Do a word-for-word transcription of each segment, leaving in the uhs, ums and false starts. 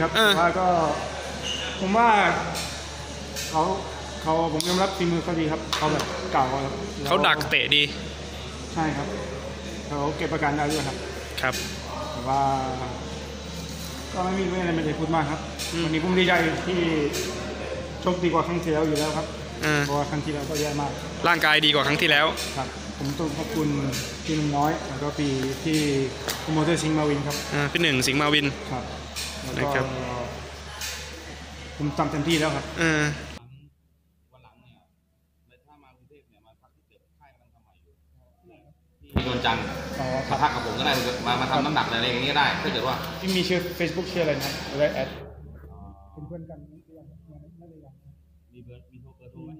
ครับแต่ว่าก็ผมว่าเขาเขาผมยอมรับฝีมือเขาดีครับเขาแบบเก่าเขาดักเตะดีใช่ครับเขาเก็บประกันได้ด้วยครับครับแต่ว่าก็ไม่มีอะไรไม่ได้พูดมากครับวันนี้ผมดีใจที่โชคดีกว่าครั้งที่แล้วอยู่แล้วครับเพราะว่าครั้งที่แล้วก็แย่มากร่างกายดีกว่าครั้งที่แล้วครับผมต้องขอบคุณพี่หนุ่มน้อยแล้วก็ปีที่โปรโมเตอร์สิงห์มาวินครับพี่หนึ่งสิงห์มาวินครับแล้วก็ผมทำเต็มที่แล้วครับวันหลังเนี่ยถ้ามากรุงเทพเนี่ยมาพักที่เกิดค่ายกำลังทำใหม่อยู่ที่โดนจันทร์มาพักกับผมก็ได้มามาทำน้ำหนักอะไรอย่างนี้ก็ได้ถ้าเกิดว่าที่มีชื่อ Facebook ชื่ออะไรนะอะไรแอดเป็นเพื่อนกันไม่ได้ยังมีเบอร์มีโทรเบอร์โทรไหม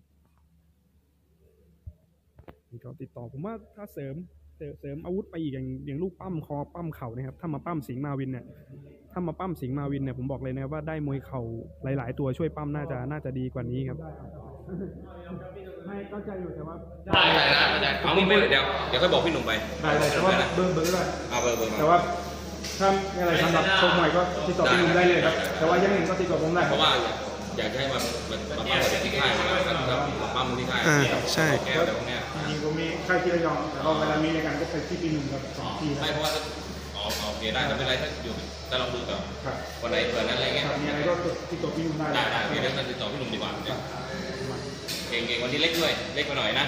ก็ติดต่อผมว่าถ้าเสริมเสริมอาวุธไปอีกอย่างอย่างลูกปั้มคอปั้มเข่านะครับถ้ามาปั้มสิงห์มาวินเนี่ยถ้ามาปั้มสิงห์มาวินเนี่ยผมบอกเลยนะว่าได้มวยเข่าหลายๆตัวช่วยปั้มน่าจะน่าจะดีกว่านี้ครับไม่เข้าใจอยู่แต่ว่าได้ได้ได้เอาไม่เดี๋ยวเดี๋ยวค่อยบอกพี่หนุ่มไปได้เลยแต่ว่าเบอร์เบอร์ด้วยเอาเบอร์เบอร์แต่ว่าถ้าอะไรสำหรับโชว์ใหม่ก็ติดต่อพี่หนุ่มได้เลยครับแต่ว่ายังหนึ่งก็ติดต่อผมได้เพราะว่าอยากจะให้มามาปั้มกับที่ค่ายนะครับปั้มที่ค่ายใช่แก้วแต่พวกเนี้ยจริงผมมีค่ายที่ระยองแต่ว่าเวลามีในการก็ไปที่ปีหนึ่งกับสองทีไม่เพราะว่าอ๋อโอเคได้ไม่เป็นไรถ้าอยู่ถ้าลองดูก่อนวันไหนเผื่อนั้นอะไรเงี้ยมีอะไรก็ติดต่อพี่หนุ่มได้ได้ได้เดี๋ยวติดต่อพี่หนุ่มดีกว่าเก่งเก่งวันนี้เล็กด้วยเล็กไปหน่อยนะ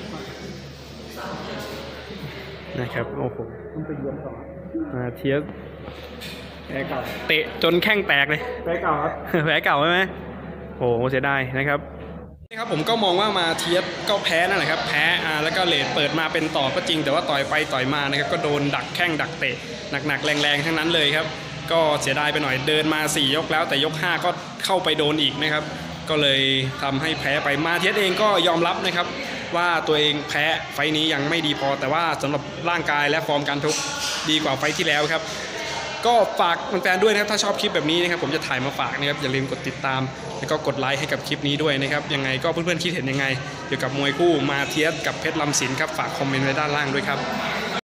นะครับโอ้โหต้องไปเยือนต่อเทียบแผลเก่าเตะจนแข้งแตกเลยแผลเก่าครับแผลเก่าใช่ไหมโอ้เสียดายนะครับนี่ครับผมก็มองว่ามาเทียบก็แพ้นั่นแหละครับแพ้อ่าแล้วก็เลดเปิดมาเป็นต่อก็จริงแต่ว่าต่อยไปต่อยมานะครับก็โดนดักแข้งดักเตะหนักๆแรงๆทั้งนั้นเลยครับก็เสียดายไปหน่อยเดินมาสี่ยกแล้วแต่ยกห้าก็เข้าไปโดนอีกนะครับก็เลยทำให้แพ้ไปมาเทียบเองก็ยอมรับนะครับว่าตัวเองแพ้ไฟนี้ยังไม่ดีพอแต่ว่าสำหรับร่างกายและฟอร์มการชกดีกว่าไฟที่แล้วครับก็ฝากแฟนๆด้วยนะครับถ้าชอบคลิปแบบนี้นะครับผมจะถ่ายมาฝากนะครับอย่าลืมกดติดตามแล้วก็กดไลค์ให้กับคลิปนี้ด้วยนะครับยังไงก็เพื่อนๆคิดเห็นยังไงเกี่ยวกับมวยคู่มาเทียบกับเพชรลำสินครับฝากคอมเมนต์ไว้ด้านล่างด้วยครับ